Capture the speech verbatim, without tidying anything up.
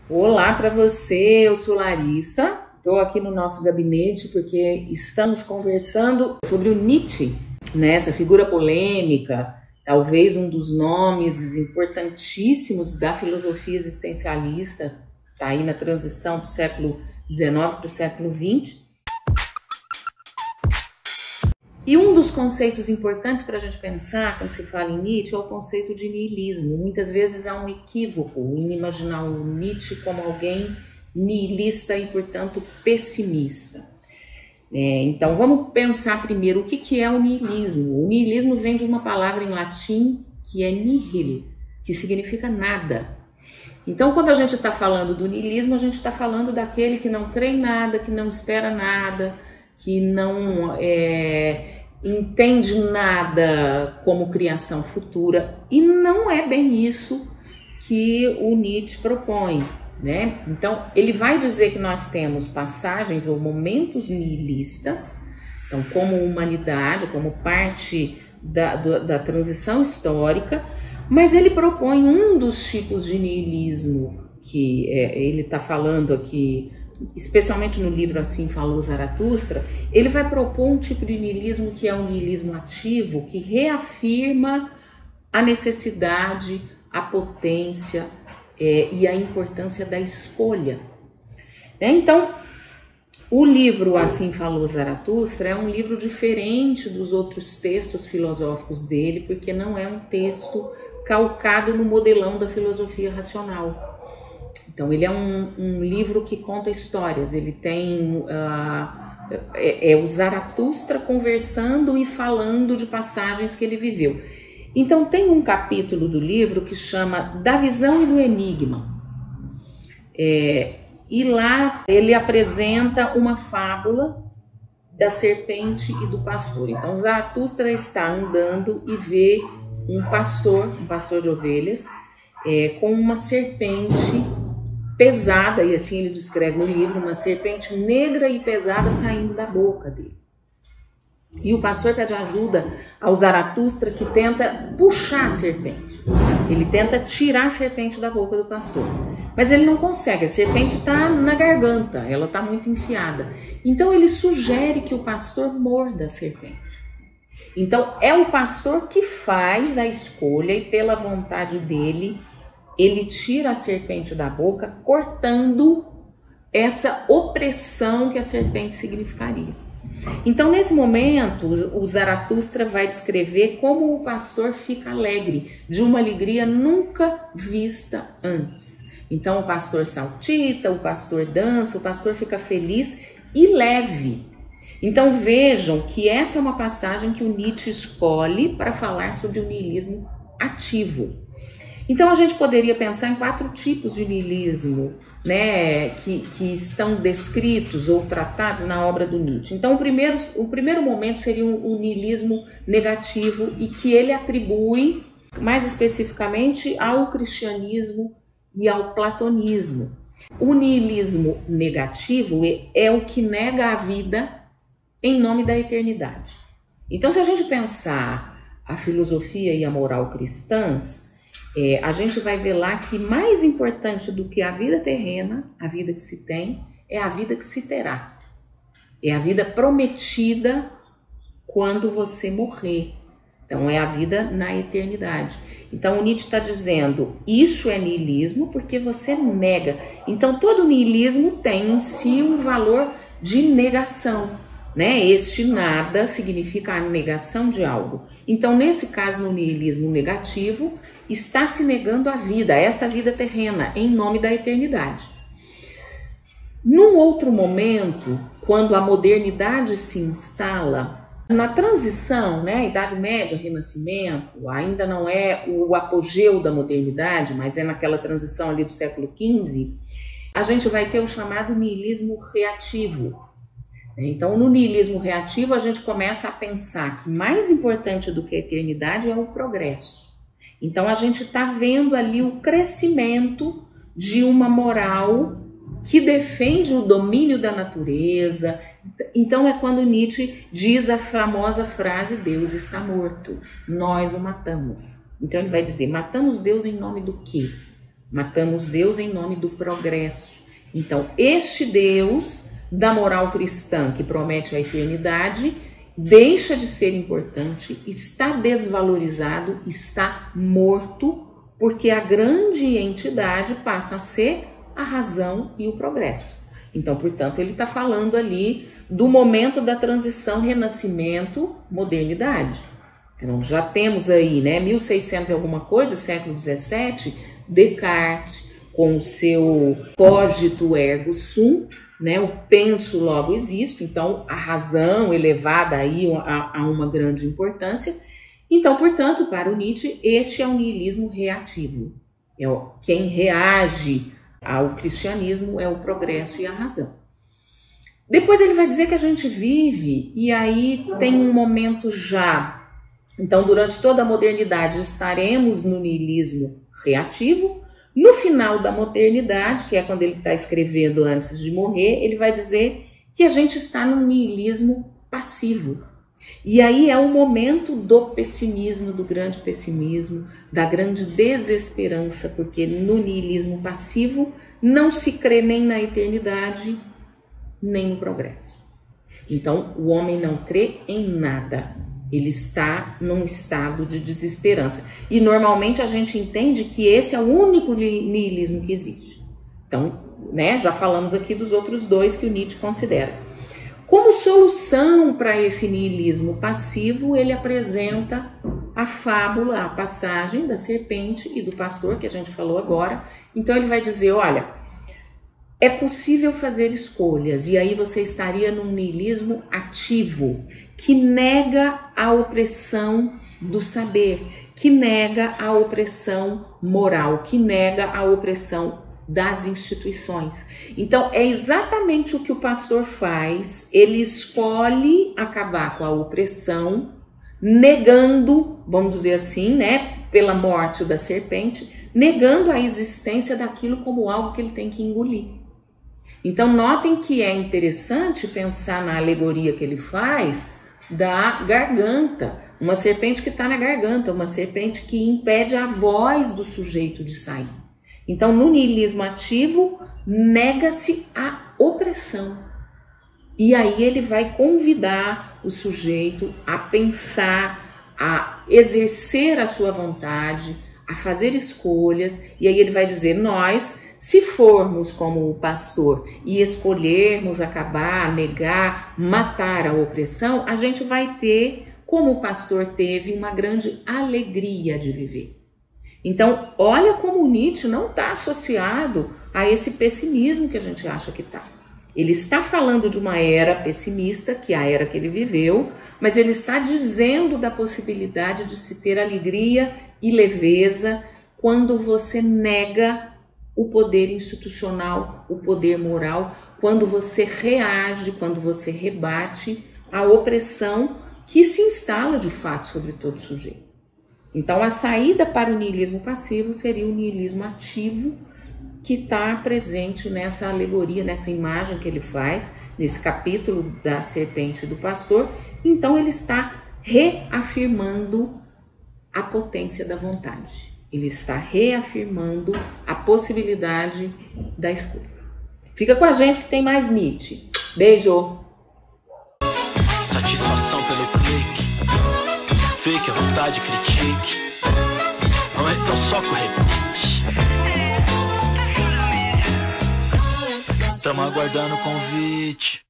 Olá para você, eu sou Larissa, estou aqui no nosso gabinete porque estamos conversando sobre o Nietzsche, né? Essa figura polêmica, talvez um dos nomes importantíssimos da filosofia existencialista, está aí na transição do século dezenove para o século vinte. E um dos conceitos importantes para a gente pensar quando se fala em Nietzsche é o conceito de niilismo. Muitas vezes há um equívoco em imaginar o Nietzsche como alguém nihilista e, portanto, pessimista. É, então, vamos pensar primeiro o que, que é o niilismo. O niilismo vem de uma palavra em latim que é nihil, que significa nada. Então, quando a gente está falando do niilismo, a gente está falando daquele que não crê em nada, que não espera nada, que não é, entende nada como criação futura, e não é bem isso que o Nietzsche propõe, né? Então, ele vai dizer que nós temos passagens ou momentos nihilistas, então, como humanidade, como parte da, da, da transição histórica, mas ele propõe um dos tipos de nihilismo que é, ele está falando aqui, especialmente no livro Assim Falou Zaratustra. Ele vai propor um tipo de niilismo que é um niilismo ativo, que reafirma a necessidade, a potência é, e a importância da escolha. É, então, o livro Assim Falou Zaratustra é um livro diferente dos outros textos filosóficos dele, porque não é um texto calcado no modelão da filosofia racional. Então, ele é um, um livro que conta histórias, ele tem uh, é, é o Zaratustra conversando e falando de passagens que ele viveu. Então, tem um capítulo do livro que chama Da Visão e do Enigma. É, e lá ele apresenta uma fábula da serpente e do pastor. Então, Zaratustra está andando e vê um pastor, um pastor de ovelhas, é, com uma serpente pesada, e assim ele descreve no livro, uma serpente negra e pesada saindo da boca dele. E o pastor pede ajuda ao Zaratustra, que tenta puxar a serpente. Ele tenta tirar a serpente da boca do pastor. Mas ele não consegue, a serpente está na garganta, ela está muito enfiada. Então ele sugere que o pastor morda a serpente. Então é o pastor que faz a escolha e, pela vontade dele, ele tira a serpente da boca, cortando essa opressão que a serpente significaria. Então, nesse momento, o Zaratustra vai descrever como o pastor fica alegre, de uma alegria nunca vista antes. Então, o pastor saltita, o pastor dança, o pastor fica feliz e leve. Então, vejam que essa é uma passagem que o Nietzsche escolhe para falar sobre o niilismo ativo. Então, a gente poderia pensar em quatro tipos de niilismo, né, que, que estão descritos ou tratados na obra do Nietzsche. Então, o primeiro, o primeiro momento seria o, o niilismo negativo, e que ele atribui, mais especificamente, ao cristianismo e ao platonismo. O niilismo negativo é, é o que nega a vida em nome da eternidade. Então, se a gente pensar a filosofia e a moral cristãs, É, a gente vai ver lá que mais importante do que a vida terrena, a vida que se tem, é a vida que se terá. É a vida prometida quando você morrer. Então, é a vida na eternidade. Então, o Nietzsche está dizendo, isso é niilismo porque você nega. Então, todo niilismo tem em si um valor de negação, né? Este nada significa a negação de algo. Então, nesse caso, no niilismo negativo, está se negando a vida, esta vida terrena, em nome da eternidade. Num outro momento, quando a modernidade se instala, na transição, né, Idade Média, Renascimento, ainda não é o apogeu da modernidade, mas é naquela transição ali do século quinze, a gente vai ter o chamado niilismo reativo. Então, no niilismo reativo, a gente começa a pensar que mais importante do que a eternidade é o progresso. Então, a gente está vendo ali o crescimento de uma moral que defende o domínio da natureza. Então, é quando Nietzsche diz a famosa frase, Deus está morto, nós o matamos. Então, ele vai dizer, matamos Deus em nome do quê? Matamos Deus em nome do progresso. Então, este Deus da moral cristã que promete a eternidade deixa de ser importante, está desvalorizado, está morto, porque a grande entidade passa a ser a razão e o progresso. Então, portanto, ele está falando ali do momento da transição renascimento, modernidade. Então, já temos aí, né, mil e seiscentos e alguma coisa, século dezessete, Descartes, com o seu cogito ergo sum, né, o penso logo existo, então a razão elevada aí a, a uma grande importância. Então, portanto, para o Nietzsche, este é o niilismo reativo. É o, quem reage ao cristianismo é o progresso e a razão. Depois ele vai dizer que a gente vive, e aí tem um momento já. Então, durante toda a modernidade, estaremos no niilismo reativo. No final da modernidade, que é quando ele está escrevendo antes de morrer, ele vai dizer que a gente está no niilismo passivo. E aí é o momento do pessimismo, do grande pessimismo, da grande desesperança, porque no niilismo passivo não se crê nem na eternidade, nem no progresso. Então, o homem não crê em nada. Ele está num estado de desesperança. E normalmente a gente entende que esse é o único niilismo que existe. Então, né, já falamos aqui dos outros dois que o Nietzsche considera. Como solução para esse niilismo passivo, ele apresenta a fábula, a passagem da serpente e do pastor, que a gente falou agora. Então ele vai dizer, olha, é possível fazer escolhas, e aí você estaria num niilismo ativo, que nega a opressão do saber, que nega a opressão moral, que nega a opressão das instituições. Então, é exatamente o que o pastor faz, ele escolhe acabar com a opressão, negando, vamos dizer assim, né, pela morte da serpente, negando a existência daquilo como algo que ele tem que engolir. Então, notem que é interessante pensar na alegoria que ele faz da garganta, uma serpente que está na garganta, uma serpente que impede a voz do sujeito de sair. Então, no niilismo ativo, nega-se a opressão. E aí ele vai convidar o sujeito a pensar, a exercer a sua vontade, a fazer escolhas, e aí ele vai dizer, nós, se formos como o pastor e escolhermos acabar, negar, matar a opressão, a gente vai ter, como o pastor teve, uma grande alegria de viver. Então, olha como o Nietzsche não está associado a esse pessimismo que a gente acha que está. Ele está falando de uma era pessimista, que é a era que ele viveu, mas ele está dizendo da possibilidade de se ter alegria e leveza quando você nega o poder institucional, o poder moral, quando você reage, quando você rebate a opressão que se instala de fato sobre todo sujeito. Então, a saída para o niilismo passivo seria o niilismo ativo, que está presente nessa alegoria, nessa imagem que ele faz, nesse capítulo da serpente e do pastor. Então, ele está reafirmando a potência da vontade. Ele está reafirmando a possibilidade da escolha. Fica com a gente que tem mais Nietzsche. Beijo! Satisfação pelo clique. Fake, a vontade, critique. Não é tão só com repite. Tamo aguardando o convite.